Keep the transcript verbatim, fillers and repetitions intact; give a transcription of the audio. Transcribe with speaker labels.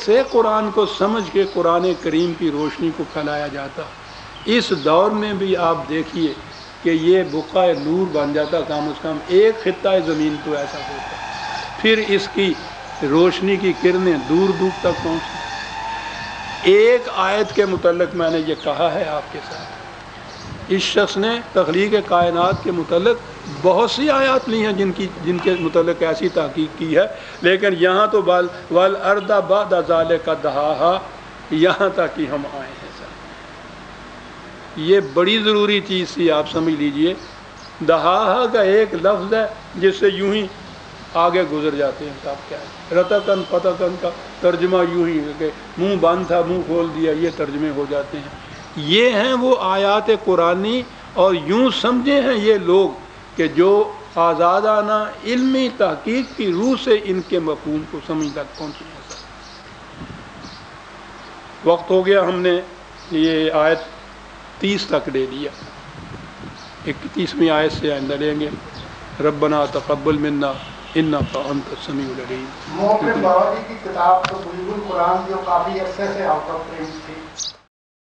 Speaker 1: سے قرآن کو سمجھ کے قرآن کریم کی روشنی کو پھیلایا جاتا۔ اس دور میں بھی آپ دیکھیے کہ یہ بقع نور بن جاتا، کم از کم ایک خطہ زمین تو ایسا ہوتا، پھر اس کی روشنی کی کرنیں دور دور تک پہنچتی۔ ایک آیت کے متعلق میں نے یہ کہا ہے آپ کے ساتھ، اس شخص نے تخلیق کائنات کے متعلق بہت سی آیات لی ہیں جن کی جن کے متعلق ایسی تحقیق کی ہے، لیکن یہاں تو بال والارض بعد ذالک دہاہا، یہاں تک کہ ہم آئے ہیں سر۔ یہ بڑی ضروری چیز تھی، آپ سمجھ لیجئے۔ دہاہا کا ایک لفظ ہے جس سے یوں ہی آگے گزر جاتے ہیں، صاحب کیا ہے رتقن فتقن کا ترجمہ یوں ہی کہ منہ بند تھا منہ کھول دیا، یہ ترجمے ہو جاتے ہیں۔ یہ ہیں وہ آیات قرآنی، اور یوں سمجھے ہیں یہ لوگ کہ جو آزادانہ علمی تحقیق کی روح سے ان کے مفہوم کو سمجھ تک پہنچے ہیں۔ وقت ہو گیا، ہم نے یہ آیت تیس تک لے لیا، اکتیسویں آیت سے آئندہ لیں گے۔ ربنا تقبل منا انک انت السمیع العلیم۔
Speaker 2: محترم باورچی کی کتاب تو بلبل قرآن جو کافی عرصے سے آؤٹ آف پرنٹ تھی،